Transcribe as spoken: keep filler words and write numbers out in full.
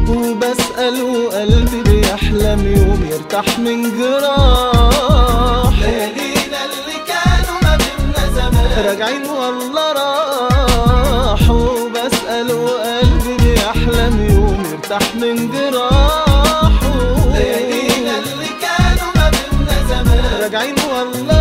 وبسأل وقلبي بيحلم يوم يرتاح من جراح. ليالينا اللي كانوا ما بينا زمان راجعين والله راحوا، وبسأل وقلبي بيحلم يوم يرتاح من جراحه. ليالينا اللي كانوا ما بينا زمان راجعين والله